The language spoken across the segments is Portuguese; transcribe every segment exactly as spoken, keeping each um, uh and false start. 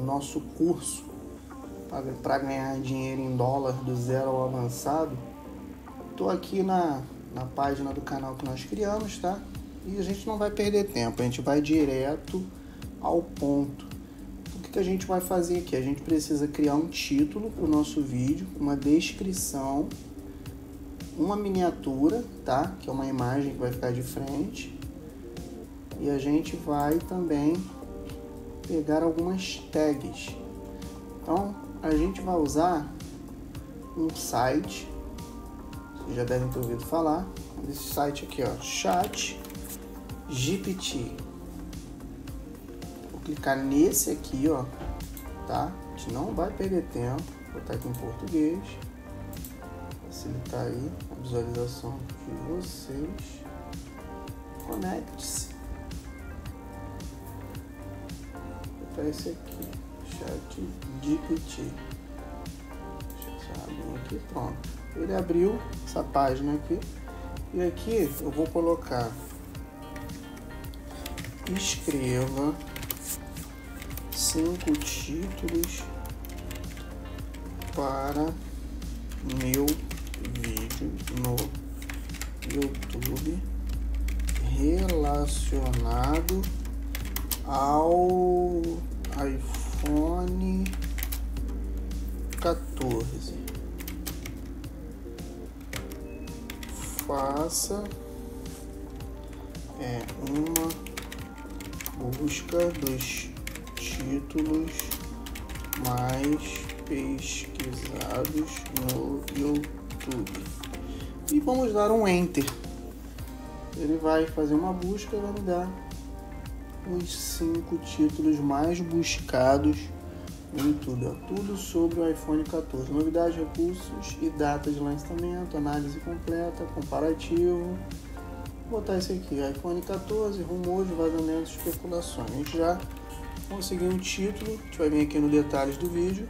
nosso curso para ganhar dinheiro em dólar do zero ao avançado, estou aqui na, na página do canal que nós criamos, tá? E a gente não vai perder tempo, a gente vai direto ao ponto. O que, que a gente vai fazer aqui? A gente precisa criar um título para o nosso vídeo, uma descrição, uma miniatura, tá? Que é uma imagem que vai ficar de frente. E a gente vai também pegar algumas tags. Então, a gente vai usar um site, vocês já devem ter ouvido falar, desse site aqui, ó, Chat G P T. Vou clicar nesse aqui, ó, tá? A gente não vai perder tempo, vou botar aqui em português, facilitar aí a visualização de vocês. Conecte-se. Vou botar esse aqui, Chat G P T. Deixa eu abrir aqui, pronto. Ele abriu essa página aqui. E aqui eu vou colocar: escreva cinco títulos para meu vídeo no YouTube relacionado ao iPhone quatorze. Faça é, uma busca dos títulos mais pesquisados no YouTube e vamos dar um Enter. Ele vai fazer uma busca e vai me dar os cinco títulos mais buscados no YouTube, ó. Tudo sobre o iPhone quatorze, novidades, recursos e data de lançamento, análise completa, comparativo. Vou botar esse aqui, iPhone quatorze, rumores, vazamentos, especulações. A gente já conseguiu um título, a gente vai vir aqui no detalhes do vídeo.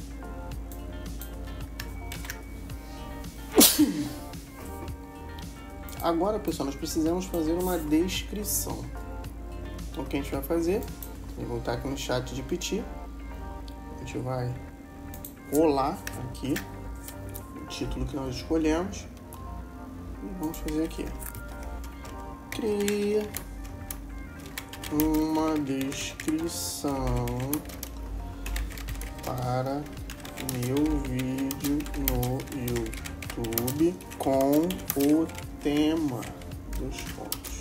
Agora, pessoal, nós precisamos fazer uma descrição. Então, o que a gente vai fazer? Vou voltar aqui no Chat G P T. A gente vai colar aqui o título que nós escolhemos e vamos fazer aqui: cria uma descrição para meu vídeo no YouTube com o tema dos pontos.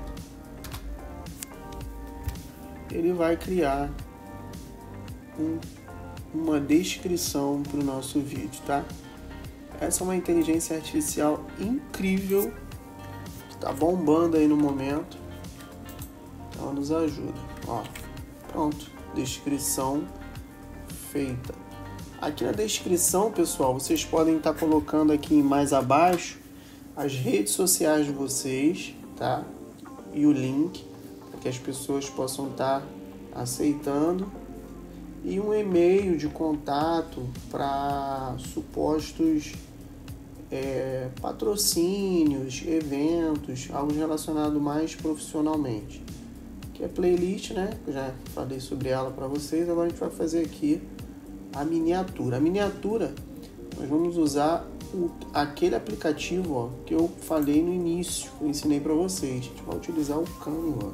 Ele vai criar um uma descrição para o nosso vídeo, tá? Essa é uma inteligência artificial incrível, que tá bombando aí no momento. Ela nos ajuda. Ó, pronto, descrição feita. Aqui na descrição, pessoal, vocês podem estar colocando aqui mais abaixo as redes sociais de vocês, tá? E o link para que as pessoas possam estar aceitando. E um e-mail de contato para supostos é, patrocínios, eventos, algo relacionado mais profissionalmente. Que é playlist, né? Eu já falei sobre ela para vocês. Agora a gente vai fazer aqui a miniatura. A miniatura, nós vamos usar o, aquele aplicativo, ó, que eu falei no início, eu ensinei para vocês. A gente vai utilizar o Canva.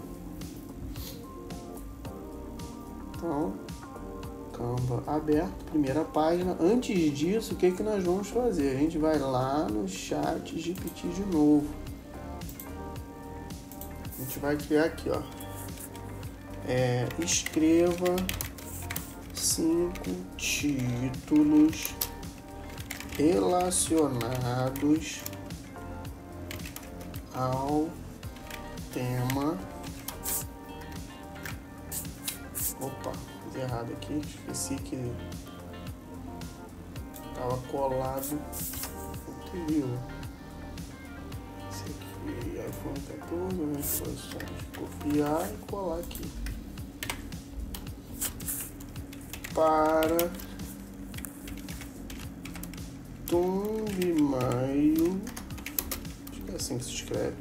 Então, Canva aberto, primeira página. Antes disso, o que que nós vamos fazer? A gente vai lá no Chat G P T de novo. A gente vai criar aqui, ó. É, escreva cinco títulos relacionados ao tema. Opa, fiz errado aqui, esqueci que estava colado. Viu? Esse aqui, iPhone quatorze, né? Copiar e colar aqui. Para Tombimaio, acho que é assim que se escreve,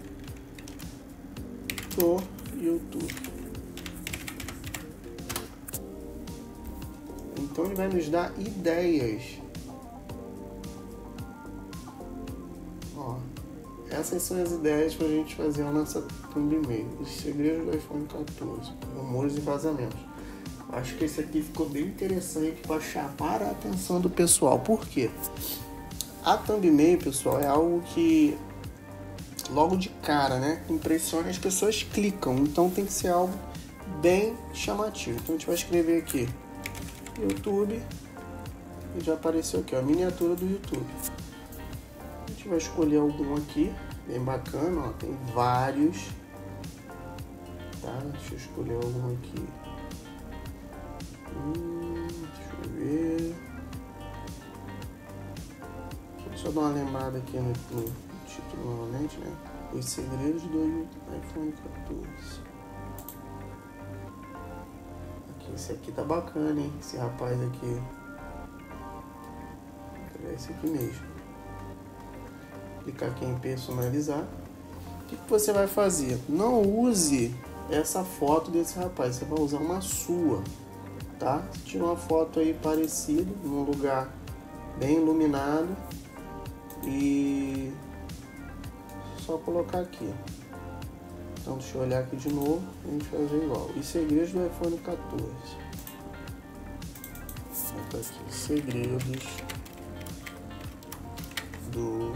do YouTube. Então ele vai nos dar ideias. Ó, essas são as ideias para a gente fazer a nossa thumbnail. Os segredos do iPhone quatorze, rumores e vazamentos. Acho que esse aqui ficou bem interessante para chamar a atenção do pessoal. Por quê? A thumbnail, pessoal, é algo que logo de cara, né, impressiona, as pessoas clicam. Então tem que ser algo bem chamativo. Então a gente vai escrever aqui YouTube e já apareceu aqui, ó, a miniatura do YouTube. A gente vai escolher algum aqui, bem bacana, ó, tem vários. Tá, deixa eu escolher algum aqui. Hum, deixa eu ver. Deixa eu só dar uma lembrada aqui no, no título novamente, né? Os segredos do iPhone quatorze. Aqui, esse aqui tá bacana, hein? Esse rapaz aqui. É esse aqui mesmo. Clicar aqui em personalizar. O que, que você vai fazer? Não use essa foto desse rapaz, você vai usar uma sua, tá? Tira uma foto aí parecida, num lugar bem iluminado e só colocar aqui. Então deixa eu olhar aqui de novo e a gente fazer igual. E segredos do iPhone quatorze. Tá aqui, segredos do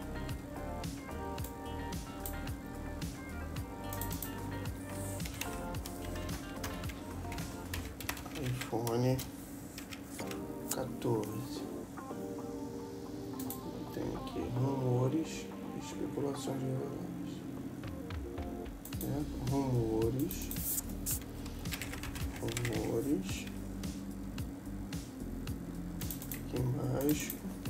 iPhone quatorze. Tem aqui rumores, especulações relevantes, né? Rumores, rumores, aqui embaixo,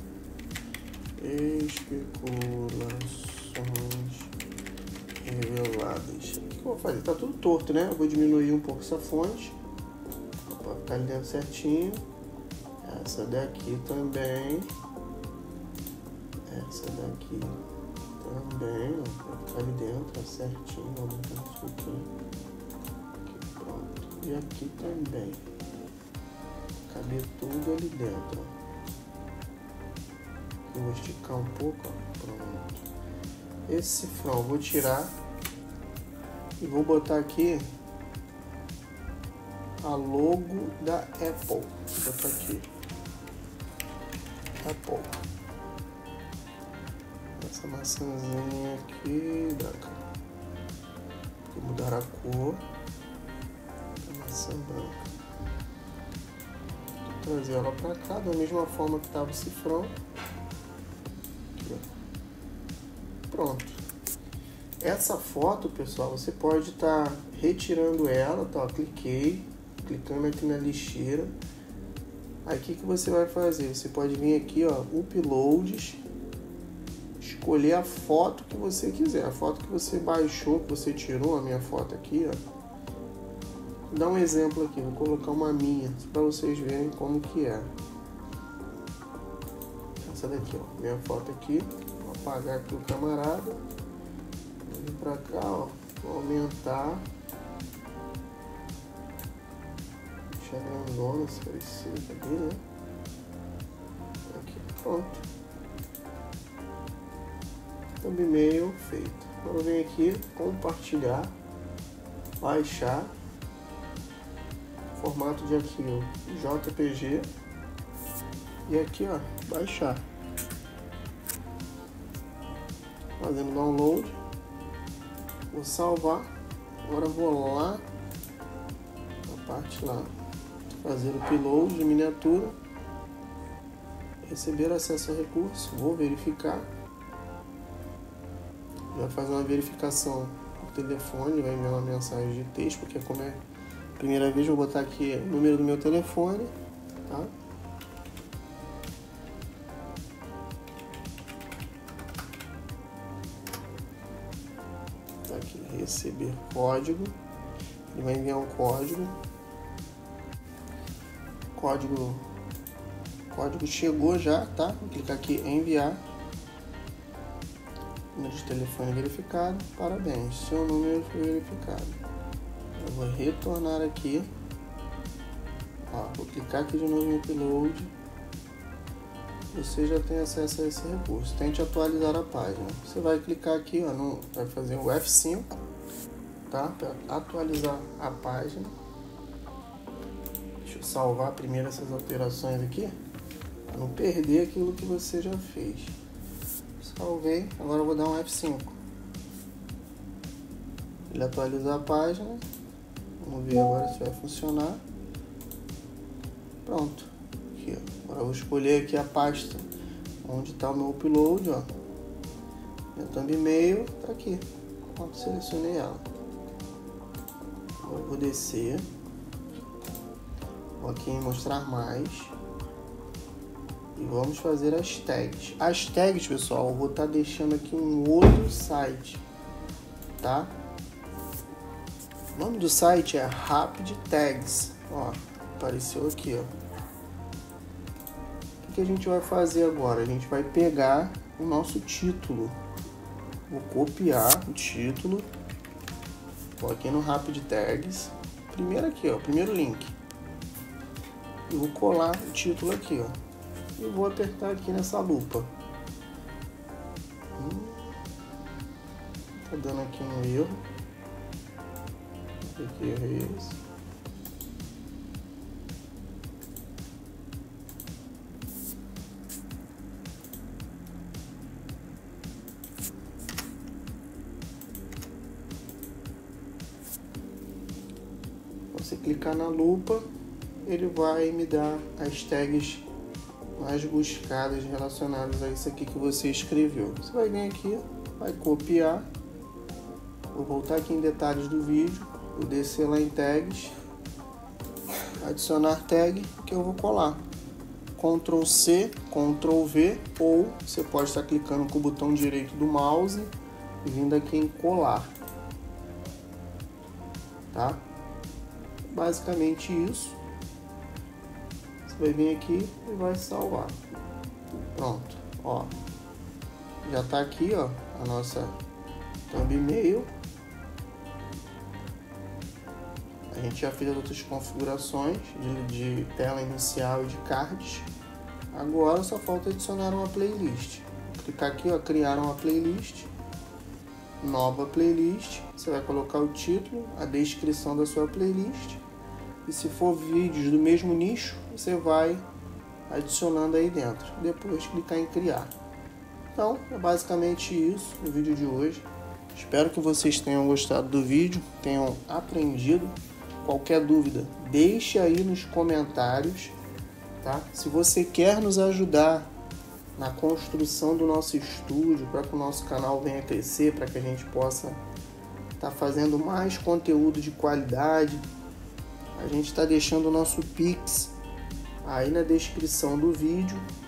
especulações reveladas. O que eu vou fazer? Tá tudo torto, né? Eu vou diminuir um pouco essa fonte para ficar ali dentro certinho. Essa daqui também. Essa daqui também, ó, vai ficar ali dentro, ó, certinho, vou botar um pouquinho. Aqui, pronto. E aqui também. Caber tudo ali dentro, ó. Eu vou esticar um pouco, ó, pronto. Esse cifrão eu vou tirar e vou botar aqui a logo da Apple. Vou botar aqui Apple. Essa maçãzinha aqui branca. Vou mudar a cor da maçã branca. Vou trazer ela para cá da mesma forma que estava o cifrão. Aqui, pronto. Essa foto, pessoal, você pode estar tá retirando ela, tá? Ó, cliquei, clicando aqui na lixeira. Aí o que, que você vai fazer? Você pode vir aqui, ó, uploads, escolher a foto que você quiser, a foto que você baixou, que você tirou, a minha foto aqui, ó. Vou dar um exemplo aqui, vou colocar uma minha, para vocês verem como que é. Essa daqui, ó, minha foto aqui, vou apagar aqui o camarada, vou vir pra cá, ó, vou aumentar, deixar grandona se parecer aqui, né? Aqui, pronto. Thumbnail feito. Agora eu venho aqui, compartilhar, baixar, formato de arquivo J P G e aqui, ó, baixar, fazendo download, vou salvar. Agora vou lá na parte lá, fazer o upload de miniatura, receber acesso a recurso, vou verificar. Vai fazer uma verificação no telefone, vai enviar uma mensagem de texto, porque como é a primeira vez, vou botar aqui o número do meu telefone, tá? Tá aqui, receber código, ele vai enviar um código, código, código chegou já, tá? Vou clicar aqui em enviar. Número de telefone verificado, parabéns, seu número foi verificado. Eu vou retornar aqui Ó, vou clicar aqui de novo no upload. Você já tem acesso a esse recurso. Tente atualizar a página. Você vai clicar aqui, ó, no, vai fazer o F cinco, tá? Para atualizar a página. Deixa eu salvar primeiro essas alterações aqui, para não perder aquilo que você já fez. Salvei, agora eu vou dar um F cinco. Ele atualizar a página. Vamos ver agora se vai funcionar. Pronto. Aqui, ó. Agora eu vou escolher aqui a pasta onde está o meu upload, ó. Minha thumbnail tá aqui. Pronto, selecionei ela. Agora eu vou descer. Vou aqui em mostrar mais. E vamos fazer as tags. As tags, pessoal, eu vou estar deixando aqui um outro site, tá? O nome do site é Rapid Tags. Ó, apareceu aqui, ó. O que a gente vai fazer agora? A gente vai pegar o nosso título. Vou copiar o título. Vou aqui no Rapid Tags. Primeiro aqui, ó, primeiro link. E vou colar o título aqui, ó. E vou apertar aqui nessa lupa. Hum, tá dando aqui um erro. Que erro é esse? Você clicar na lupa, ele vai me dar as tags mais buscadas relacionadas a isso aqui que você escreveu. Você vai vir aqui, vai copiar. Vou voltar aqui em detalhes do vídeo. Vou descer lá em tags, adicionar tag, que eu vou colar. control C, control V, ou você pode estar clicando com o botão direito do mouse e vindo aqui em colar. Tá? Basicamente isso. Você vai vir aqui e vai salvar. Pronto, ó. Já tá aqui, ó, a nossa thumbnail. A gente já fez as outras configurações de, de tela inicial e de cards. Agora só falta adicionar uma playlist. Vou clicar aqui, ó, criar uma playlist. Nova playlist. Você vai colocar o título, a descrição da sua playlist. E se for vídeos do mesmo nicho, você vai adicionando aí dentro. Depois clicar em criar. Então, é basicamente isso no vídeo de hoje. Espero que vocês tenham gostado do vídeo, tenham aprendido. Qualquer dúvida, deixe aí nos comentários, tá? Se você quer nos ajudar na construção do nosso estúdio, para que o nosso canal venha crescer, para que a gente possa estar fazendo mais conteúdo de qualidade, a gente está deixando o nosso Pix aí na descrição do vídeo.